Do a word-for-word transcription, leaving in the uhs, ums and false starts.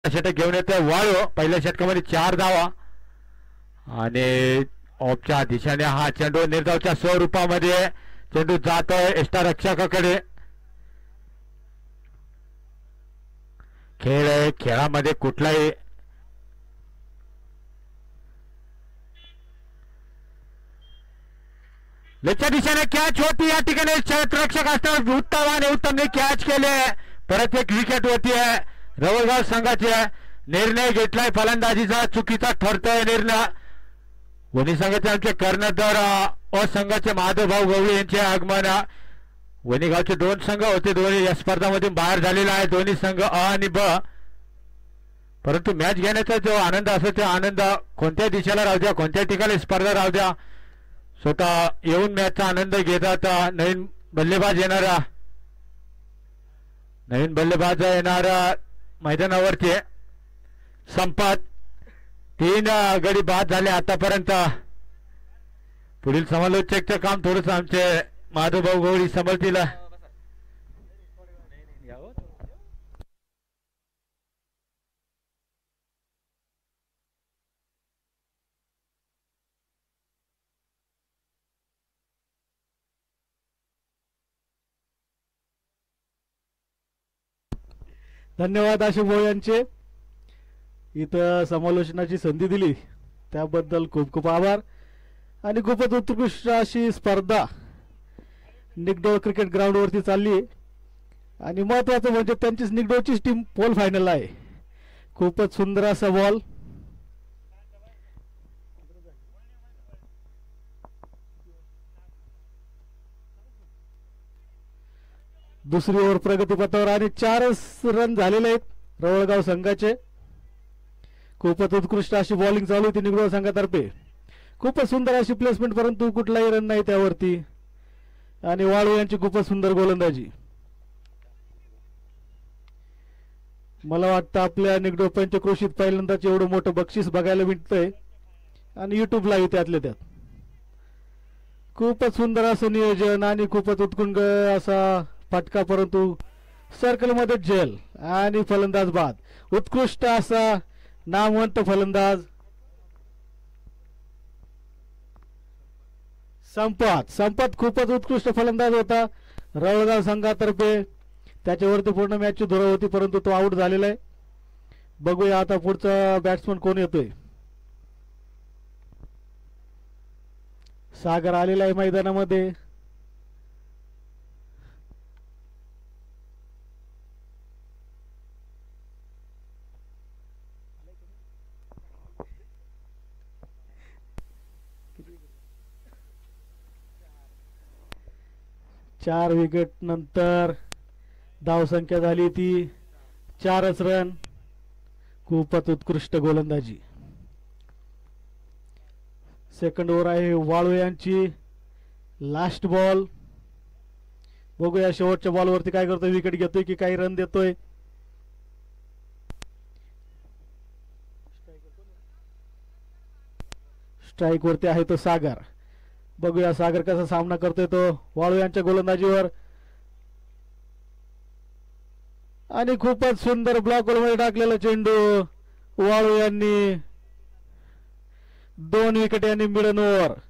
षटक घेऊन येते वाळू. पहिल्या षटकामध्ये चार धावा आणि ऑफच्या दिशेने हा चेंडू निर्धावच्या स्वरूपामध्ये चेंडू जातोय एष्टा रक्षकाकडे. खेळ आहे, खेळामध्ये कुठलाही लेच्या दिशेने कॅच होती. या ठिकाणी क्षेत्ररक्षक असताना उत्तम आणि उत्तमने कॅच केले. परत एक विकेट होतीये रवळगाव संघाचे. निर्णय घेतलाय फलंदाजीचा, चुकीचा ठरतोय निर्णय. वणी संघाचे आमचे कर्णधार अ संघाचे माधवभाऊ गवळी यांचे आगमन. वणी गावचे दोन संघ होते, दोन्ही या स्पर्धामधून बाहेर झालेला आहे, दोन्ही संघ अ आणि ब. परंतु मॅच घेण्याचा जो आनंद असतो तो आनंद कोणत्या दिशेला राहू द्या, कोणत्या ठिकाणी स्पर्धा राहू द्या, स्वतः येऊन मॅचचा आनंद घेतात. नवीन बल्लेबाज येणारा नवीन बल्लेबाज येणारा मैदानावरती संपत. तीन गडी बाद झाले आतापर्यंत. पुढील समालोचकचं काम थोडंसं आमचे माधवभाऊ गवळी समजतील. धन्यवाद आशिष भाऊ यांचे, इथं समालोचनाची संधी दिली त्याबद्दल खूप खूप आभार. आणि खूपच उत्कृष्ट अशी स्पर्धा निकडोळ क्रिकेट ग्राउंडवरती चालली आहे आणि महत्त्वाचं म्हणजे त्यांचीच निकडोळचीच टीम पोल फायनल आहे. खूपच सुंदर असा बॉल. दुसरी ओव्हर प्रगतीपथावर आणि चारच रन झालेले आहेत रवळगाव संघाचे. खूपच उत्कृष्ट अशी बॉलिंग चालू होती निकडोळ संघातर्फे. खूपच सुंदर अशी प्लेसमेंट, परंतु कुठलाही रन नाही त्यावरती. आणि वाळू यांची खूपच सुंदर गोलंदाजी. मला वाटतं आपल्या निकडोळ पंचक्रोशीत पहिल्यांदाच एवढं मोठं बक्षीस बघायला मिळतंय आणि युट्यूबला येते त्यातल्या त्यात. खूपच सुंदर असं नियोजन आणि खूपच उत्कुंड असा फटका, परंतु सर्कलमध्ये जेल आणि फलंदाज बाद. उत्कृष्ट असा नामवंत फलंदाज संपत. संपत खूपच उत्कृष्ट फलंदाज होता रवळगाव संघातर्फे. त्याच्यावरती पूर्ण मॅचची धुरा होती, परंतु तो आउट झालेला आहे. बघूया आता पुढचा बॅट्समन कोण येतोय. सागर आलेला आहे मैदानामध्ये. चार विकेट नंतर धावसंख्या झाली ती चारच रन. खूपच उत्कृष्ट गोलंदाजी. सेकंड ओव्हर आहे वाळू यांची. Last ball. बघूया शेवटच्या बॉलवरती काय करतोय, विकेट घेतोय की काही रन देतोय. स्ट्राईक वरती आहे तो सागर. बघूया सागर कसा सामना करतोय तो वाळू यांच्या गोलंदाजीवर. आणि खूपच सुंदर ब्लॉक मध्ये टाकलेला चेंडू. वाळू यांनी दोन विकेट यांनी मिडन ओव्हर.